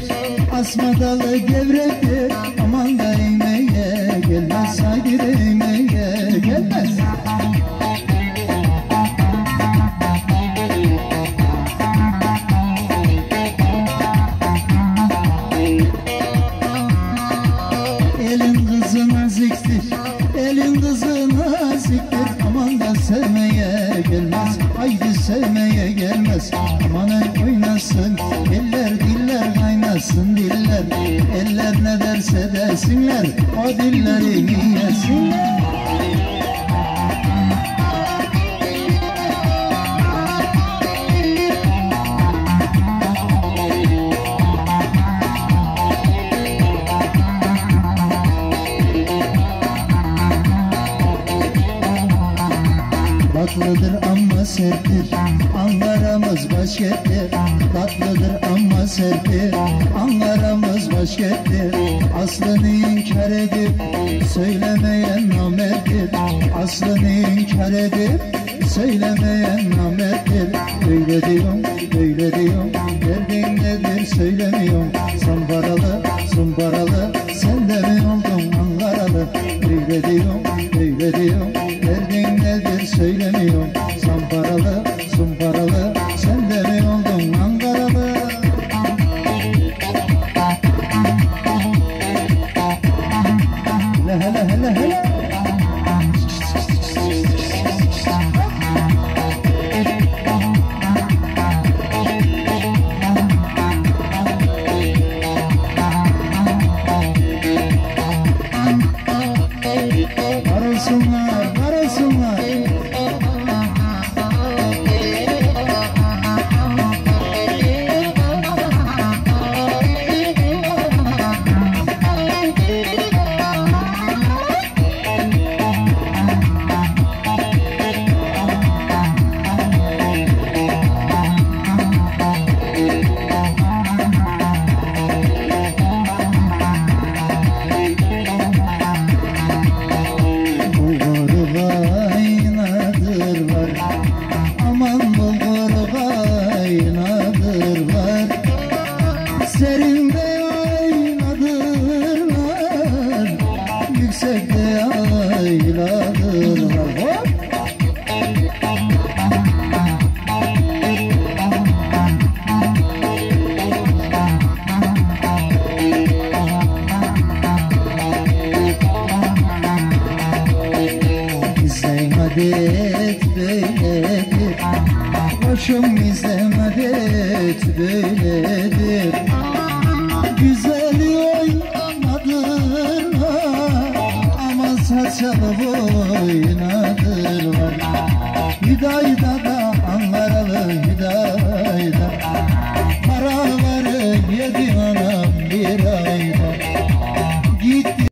asma dalı gevrektir. Aman da eğmeye gelmez, haydi eğmeye gelmez. Elin kızı naziktir, elin kızı naziktir. Aman da sevmeye gelmez, haydi sevmeye gelmez. Aman oynasın eller, diller kaynasın diller. Eller ne derse desinler, o dilleri yesinler. Tatlıdır ama serttir, Ankara'mız başkenttir. Tatlıdır ama serttir, Ankara'mız başkenttir. Aslını inkar edip söylemeyen namerttir. Aslını inkar edip söylemeyen namerttir. Öyle diyorum, öyle diyorum, derdin nedir söylemiyorum. Zımbaralı, zımbaralı, sen de mi oldun Ankaralı? Öyle diyorum, öyle diyorum, derdin nedir söylemiyorum. Zımbaralı, zımbaralı, sen de mi oldun Ankaralı? Hele hele hele hele. Karılsınlar, karılsınlar. Serinde oynadırlar, yüksekte ayladırlar. Hop! Bizden adet böyledir, başım bizden adet böyledir. Güzeli oynadırlar ama saçalı boynadırlar. Hüdayda